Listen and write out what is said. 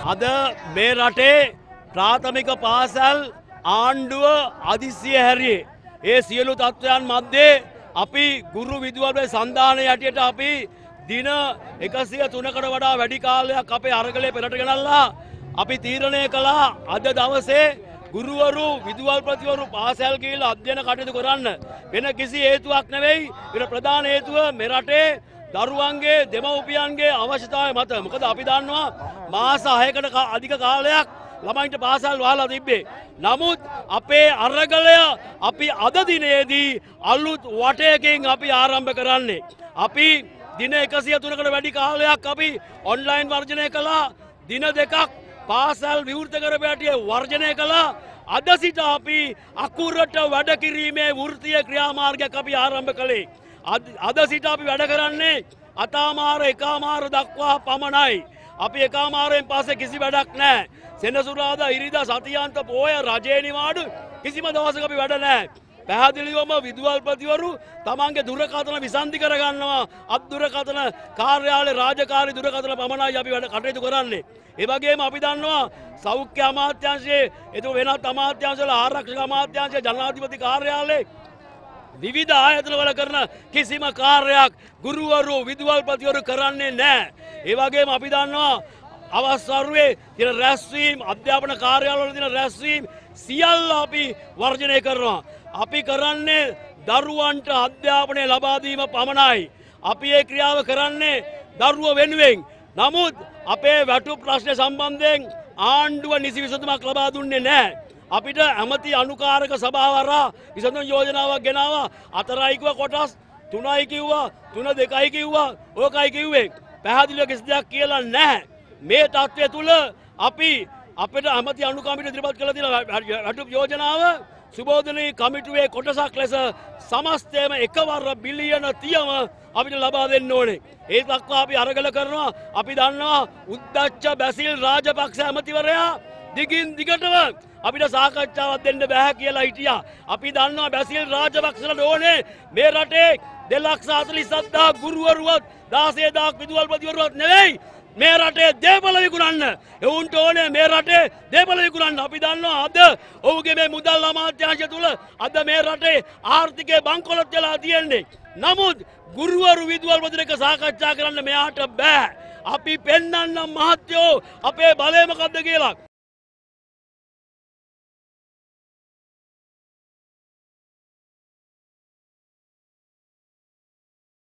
අද මේ රටේ ප්‍රාථමික පාසල් ආණ්ඩුව අදිසිය හැරියේ. ඒ සියලු තත්ත්වයන් මැද්දේ අපි ගුරු විදුහල්පති සන්ධානයේ යටියට අපි දින 103කට වඩා වැඩි කාලයක් අපේ අරගලේ පෙරට ගෙනල්ලා අපි තීරණය කළා අද දවසේ ගුරුවරු විදුහල්පතිවරු පාසල් ගිහිල්ලා අධ්‍යයන කටයුතු කරන්න. වෙන කිසි හේතුවක් නෙවෙයි. ඒකට ප්‍රධාන හේතුව මේ රටේ දරුවන්ගේ දෙමව්පියන්ගේ අවශ්‍යතාවය මත. මොකද අපි දන්නවා මාස 6කට අධික කාලයක් ළමයින්ට පාසල් වහලා තිබ්බේ. නමුත් අපේ අරගලය අපි අද දිනේදී අලුත් වටයකින් අපි ආරම්භ කරන්නේ. අපි දින 103කට වැඩි කාලයක් අපි ඔන්ලයින් වර්ජනය කළා. දින දෙකක් පාසල් විවෘත කරපැටිය වර්ජනය කළා. අද සිට අපි අකුරට වැඩ කිරීමේ වෘත්තීය ක්‍රියාමාර්ගයක් අපි ආරම්භ කළේ. අද සිට අපි වැඩ කරන්නේ අතාමාර එකමාර දක්වා පමණයි. අපි එකමාරෙන් පස්සේ කිසි වැඩක් නැහැ. සෙනසුරාදා ඉරිදා සතියාන්ත පෝය රජේ නිවාඩු කිසිම දවසක අපි වැඩ නැහැ. පැහැදිලිවම විදුහල්පතිවරු තමන්ගේ දුරකථන විසන්ධි කරගන්නවා. අත්දුරකථන කාර්යාලේ රාජකාරී දුරකථන පමණයි අපි වැඩ කටයුතු කරන්නේ. ඒ වගේම අපි දන්නවා සෞඛ්‍ය අමාත්‍යාංශයේ එතකොට වෙනත් අමාත්‍යාංශවල ආරක්ෂක අමාත්‍යාංශයේ ජනාධිපති කාර්යාලයේ විවිධ ආයතනවල කරන කිසිම කාර්යයක් ගුරුවරු විදුහල්පතිවරු කරන්නේ නැහැ. ඒ වගේම අපි දන්නවා අවස්වරුවේ තියෙන රැස්වීම් අධ්‍යාපන කාර්යාලවල තියෙන රැස්වීම් සියල්ල අපි වර්ජනය කරනවා. අපි කරන්නේ දරුවන්ට අධ්‍යාපනය ලබා දීම පමණයි. අපි මේ ක්‍රියාව කරන්නේ දරුවෝ වෙනුවෙන්. නමුත් අපේ වැටුප් ප්‍රශ්න සම්බන්ධයෙන් ආණ්ඩුව නිසි විසඳුමක් ලබා දුන්නේ නැහැ. අපිට ඇමති අනුකාරක සභාව හරහා විසඳුම් යෝජනාවක් ගෙනාවා. 4යි කිව්වා කොටස් 3යි කිව්වා 3 2යි කිව්වා ඕකයි කිව්වේ. පැහැදිලිව කිසි දෙයක් කියලා නැහැ. මේ තත්ත්වය තුල අපි අපිට ඇමති අනුකම්පිට ඉදිරිපත් කළ තියෙන වැටුප් යෝජනාව සුබෝධනී කමිටුවේ කොටසක් ලෙස සමස්තයම එකවර බිලියන 30ම අපිට ලබා දෙන්න ඕනේ. ඒ දක්වා අපි අරගල කරනවා. අපි දන්නවා උද්දච්ච බැසිල් රාජපක්ෂ ඇමතිවරයා දිගින් දිගටම අපිට සාකච්ඡාවක් දෙන්න බෑ කියලා හිටියා. අපි දන්නවා බැසිල් රාජපක්ෂලට ඕනේ මේ රටේ 2,47,000 ගුරුවරුවත් 16,000 විදුහල්පතිවරුවත් නෙවෙයි මේ රටේ දේපල විකුණන්න. එවුන්ට ඕනේ මේ රටේ දේපල විකුණන්න. අපි දන්නවා අද ඔහුගේ මේ මුදල් අමාත්‍යාංශය තුල අද මේ රටේ ආර්ථිකය බංකොලොත් වෙලා තියෙන්නේ. නමුත් ගුරුවරු විදුහල්පතිවරු එක්ක සාකච්ඡා කරන්න මෙයාට බෑ. අපි පෙන්වන්න මහත්යෝ අපේ බලය මොකද්ද කියලා.